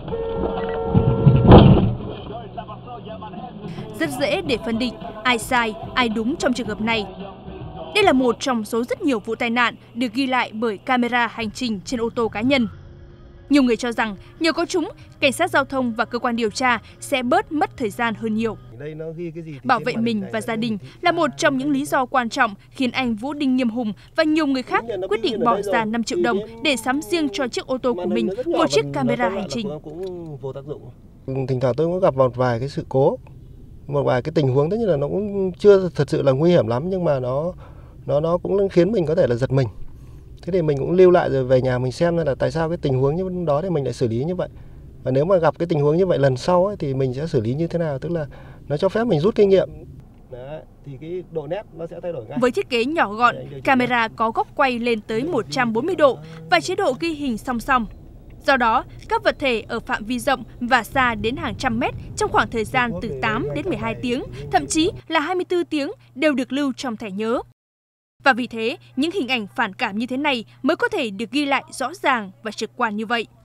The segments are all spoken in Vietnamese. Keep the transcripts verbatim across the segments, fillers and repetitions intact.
Rất dễ để phân định ai sai, ai đúng trong trường hợp này. Đây là một trong số rất nhiều vụ tai nạn được ghi lại bởi camera hành trình trên ô tô cá nhân. Nhiều người cho rằng nhờ có chúng, cảnh sát giao thông và cơ quan điều tra sẽ bớt mất thời gian hơn nhiều. Bảo vệ mình và gia đình là một trong những lý do quan trọng khiến anh Vũ Đinh Nghiêm Hùng và nhiều người khác quyết định bỏ ra năm triệu đồng để sắm riêng cho chiếc ô tô của mình một chiếc camera hành trình. Thỉnh thoảng tôi có gặp một vài cái sự cố, một vài cái tình huống, tất nhiên là nó cũng chưa thật sự là nguy hiểm lắm, nhưng mà nó nó nó cũng khiến mình có thể là giật mình. Thế thì mình cũng lưu lại rồi về nhà mình xem là tại sao cái tình huống như đó thì mình lại xử lý như vậy. Và nếu mà gặp cái tình huống như vậy lần sau ấy, thì mình sẽ xử lý như thế nào, tức là nó cho phép mình rút kinh nghiệm. Đấy, thì cái độ nét nó sẽ thay đổi ngay. Với thiết kế nhỏ gọn, camera có góc quay lên tới một trăm bốn mươi độ và chế độ ghi hình song song. Do đó, các vật thể ở phạm vi rộng và xa đến hàng trăm mét trong khoảng thời gian từ tám đến mười hai tiếng, thậm chí là hai mươi tư tiếng đều được lưu trong thẻ nhớ. Và vì thế, những hình ảnh phản cảm như thế này mới có thể được ghi lại rõ ràng và trực quan như vậy.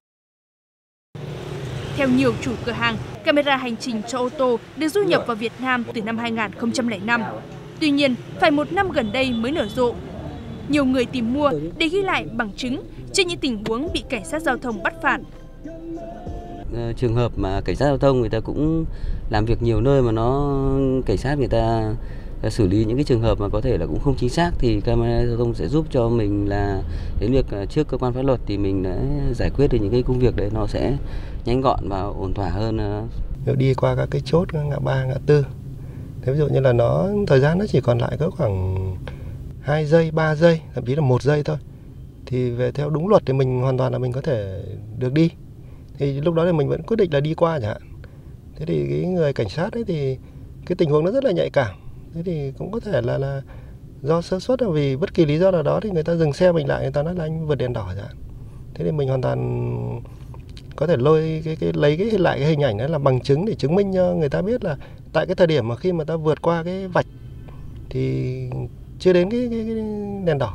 Theo nhiều chủ cửa hàng, camera hành trình cho ô tô được du nhập vào Việt Nam từ năm hai nghìn không trăm lẻ năm. Tuy nhiên, phải một năm gần đây mới nở rộ. Nhiều người tìm mua để ghi lại bằng chứng trên những tình huống bị cảnh sát giao thông bắt phạt. Trường hợp mà cảnh sát giao thông người ta cũng làm việc nhiều nơi mà nó cảnh sát người ta xử lý những cái trường hợp mà có thể là cũng không chính xác, thì camera giao thông sẽ giúp cho mình là đến việc trước cơ quan pháp luật thì mình đã giải quyết được những cái công việc đấy, nó sẽ nhanh gọn và ổn thỏa hơn. Nếu đi qua các cái chốt ngã ba, ngã tư, thế ví dụ như là nó thời gian nó chỉ còn lại có khoảng hai giây, ba giây, thậm chí là một giây thôi, thì về theo đúng luật thì mình hoàn toàn là mình có thể được đi. Thì lúc đó thì mình vẫn quyết định là đi qua chẳng hạn. Thế thì cái người cảnh sát ấy thì cái tình huống nó rất là nhạy cảm. Thế thì cũng có thể là là do sơ suất, là vì bất kỳ lý do nào đó thì người ta dừng xe mình lại, người ta nói là anh vượt đèn đỏ chẳng hạn. Thế thì mình hoàn toàn có thể lôi cái, cái lấy cái lại cái hình ảnh đó làm bằng chứng để chứng minh cho người ta biết là tại cái thời điểm mà khi mà ta vượt qua cái vạch thì chưa đến cái, cái, cái đèn đỏ.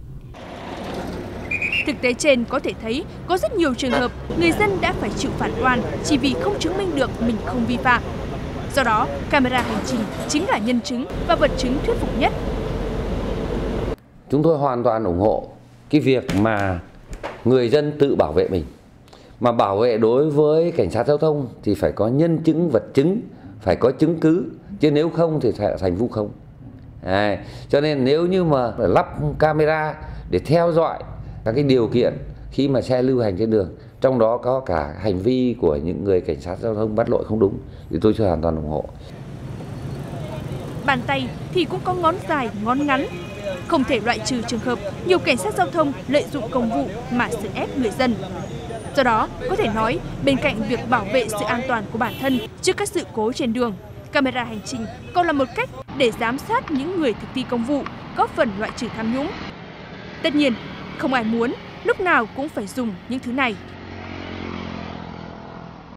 Thực tế trên có thể thấy có rất nhiều trường hợp người dân đã phải chịu phạt oan chỉ vì không chứng minh được mình không vi phạm. Do đó, camera hành trình chính là nhân chứng và vật chứng thuyết phục nhất. Chúng tôi hoàn toàn ủng hộ cái việc mà người dân tự bảo vệ mình. Mà bảo vệ đối với cảnh sát giao thông thì phải có nhân chứng, vật chứng, phải có chứng cứ, chứ nếu không thì thành vu khống. À, cho nên nếu như mà lắp camera để theo dõi các cái điều kiện khi mà xe lưu hành trên đường, trong đó có cả hành vi của những người cảnh sát giao thông bắt lỗi không đúng, thì tôi hoàn toàn ủng hộ. Bàn tay thì cũng có ngón dài, ngón ngắn. Không thể loại trừ trường hợp nhiều cảnh sát giao thông lợi dụng công vụ mà xử ép người dân. Do đó, có thể nói, bên cạnh việc bảo vệ sự an toàn của bản thân trước các sự cố trên đường, camera hành trình còn là một cách để giám sát những người thực thi công vụ, góp phần loại trừ tham nhũng. Tất nhiên, không ai muốn lúc nào cũng phải dùng những thứ này.